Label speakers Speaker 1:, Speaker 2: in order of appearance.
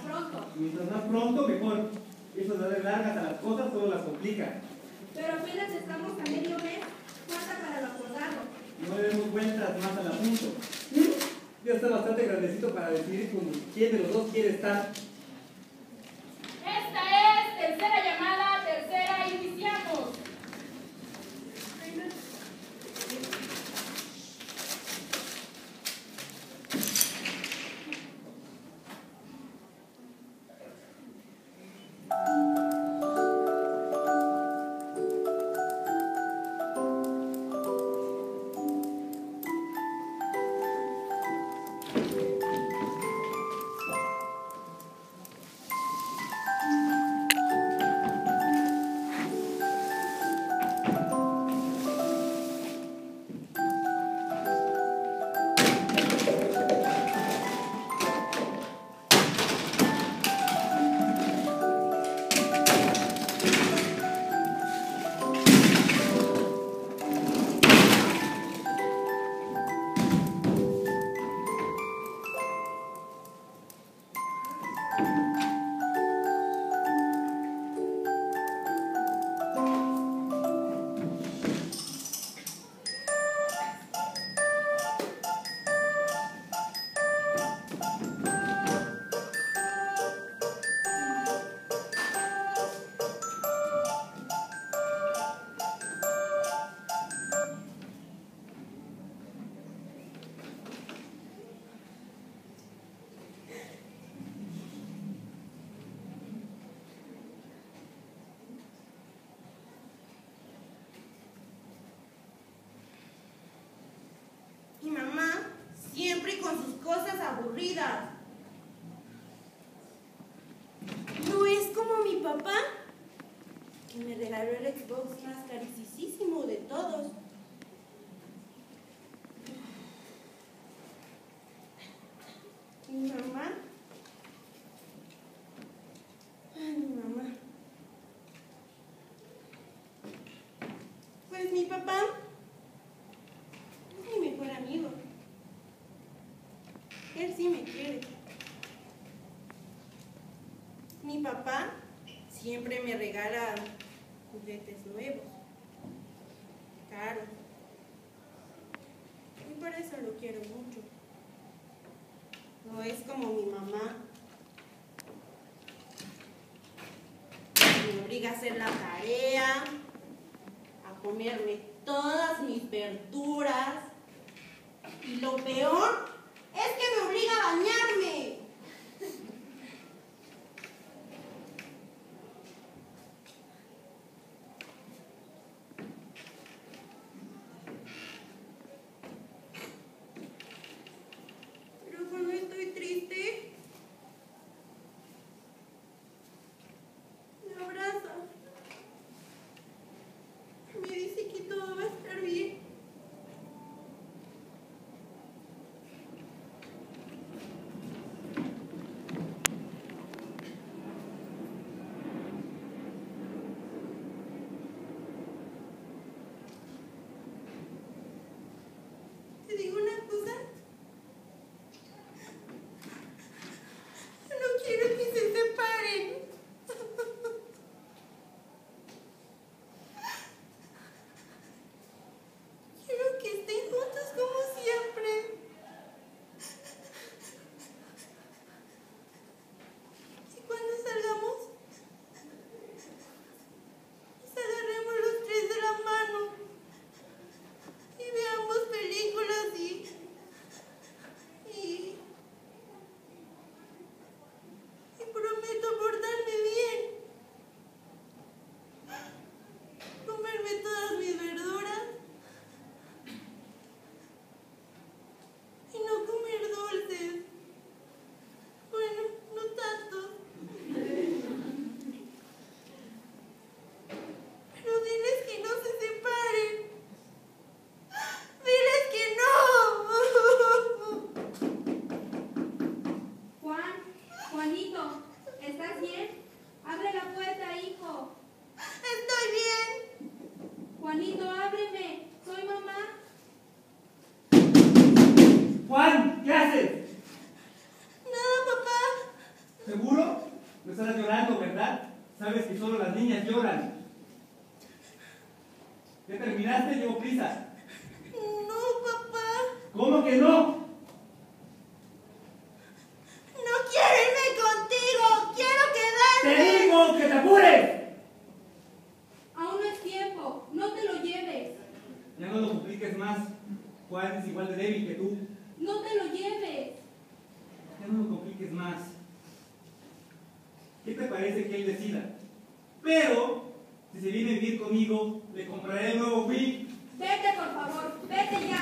Speaker 1: pronto.
Speaker 2: Mientras más pronto, mejor. Eso de darle largas a las cosas solo las complica.
Speaker 1: Pero apenas estamos a medio mes. Falta para lo acordado.
Speaker 2: No le demos vueltas más al asunto. Ya está bastante grandecito para decidir con quién de los dos quiere estar.
Speaker 3: Esta es tercera llamada, tercera, iniciamos.
Speaker 4: Mi mamá siempre con sus cosas aburridas. No es como mi papá, que me regaló el Xbox más carísimo de todos. Mi mamá. Ay, mi mamá. Pues mi papá es mi mejor amigo. Él sí me quiere. Mi papá siempre me regala juguetes nuevos, caros. Y por eso lo quiero mucho. No es como mi mamá. Me obliga a hacer la tarea, a comerme todas mis verduras. Y lo peor es que me obliga a bañarme. Pero cuando estoy triste, me abraza. Me dice que todo va a estar bien.
Speaker 2: ¿Seguro? No estarás llorando, ¿verdad? Sabes que solo las niñas lloran. ¿Ya terminaste? Llevo prisa.
Speaker 4: No, papá.
Speaker 2: ¿Cómo que no?
Speaker 4: No quiero irme contigo. Quiero quedarme.
Speaker 2: ¡Te digo que te apures!
Speaker 1: Aún no es tiempo. No te lo lleves.
Speaker 2: Ya no lo compliques más. Juan es igual de débil que tú.
Speaker 1: No te lo lleves.
Speaker 2: Ya no lo compliques más. ¿Qué te parece que él decida? Pero, si se viene a vivir conmigo, le compraré el nuevo Wii.
Speaker 1: Vete, por favor. Vete ya.